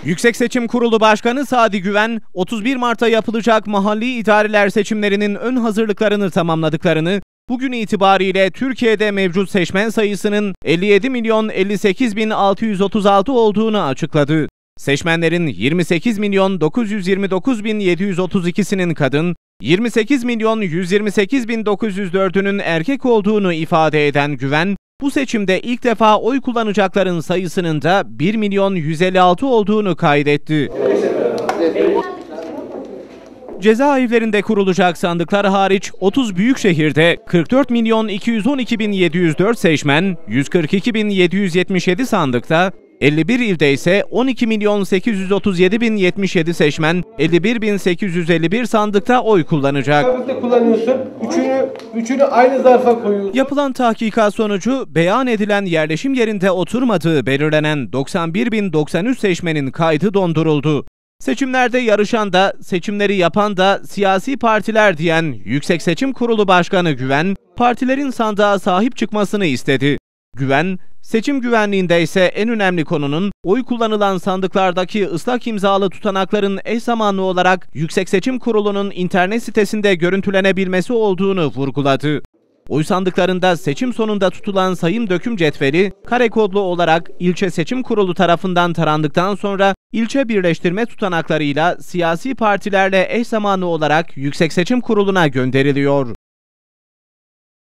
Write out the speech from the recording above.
Yüksek Seçim Kurulu Başkanı Sadi Güven, 31 Mart'ta yapılacak mahalli idareler seçimlerinin ön hazırlıklarını tamamladıklarını, bugün itibariyle Türkiye'de mevcut seçmen sayısının 57.058.636 olduğunu açıkladı. Seçmenlerin 28.929.732'sinin kadın, 28.128.904'ünün erkek olduğunu ifade eden Güven, bu seçimde ilk defa oy kullanacakların sayısının da 1.156.000 olduğunu kaydetti. Cezaevlerinde kurulacak sandıklar hariç 30 büyük şehirde 44.212.704 seçmen, 142.777 sandıkta, 51 ilde ise 12.837.077 seçmen, 51.851 sandıkta oy kullanacak. Kullanıyorsun, üçünü aynı zarfa koyuyorsun. Yapılan tahkikat sonucu beyan edilen yerleşim yerinde oturmadığı belirlenen 91.093 seçmenin kaydı donduruldu. Seçimlerde yarışan da, seçimleri yapan da siyasi partiler diyen Yüksek Seçim Kurulu Başkanı Güven, partilerin sandığa sahip çıkmasını istedi. Güven, seçim güvenliğinde ise en önemli konunun oy kullanılan sandıklardaki ıslak imzalı tutanakların eş zamanlı olarak Yüksek Seçim Kurulu'nun internet sitesinde görüntülenebilmesi olduğunu vurguladı. Oy sandıklarında seçim sonunda tutulan sayım döküm cetveli, kare kodlu olarak ilçe seçim kurulu tarafından tarandıktan sonra ilçe birleştirme tutanaklarıyla siyasi partilerle eş zamanlı olarak Yüksek Seçim Kurulu'na gönderiliyor.